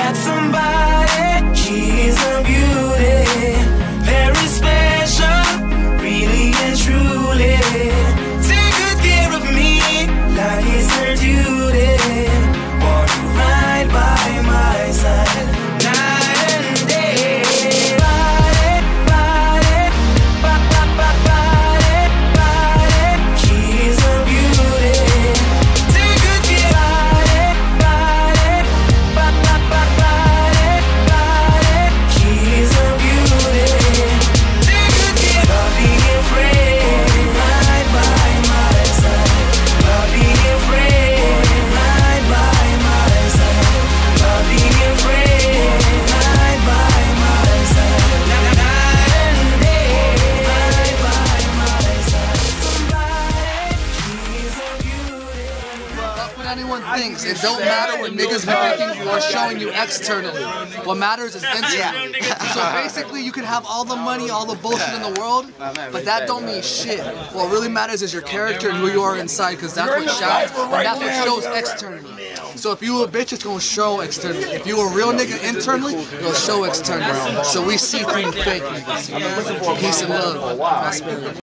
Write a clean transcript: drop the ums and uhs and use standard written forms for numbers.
got somebody, she's a beauty, very special, really and truly. Take good care of me, like it's her duty. Want to ride by my side, night and day. Body, body, body, body, she's a beauty. Take good care of body, body, body, she's a beauty. Take good care of being afraid, ride by my side. Love being afraid, ride by my side. Love being afraid, ride by my side. Night and day, ride by my side. Somebody, she's a beauty. That's what anyone thinks. It don't matter what niggas be thinking or showing you externally. What matters is internally. So basically, you can have all the money, all the bullshit in the world, but that don't mean shit. What really matters is your character and who you are inside, because that's what shouts, and that's what shows externally. So if you a bitch, it's gonna show externally. If you a real nigga internally, it'll show externally. So we see through fake niggas. Peace and love.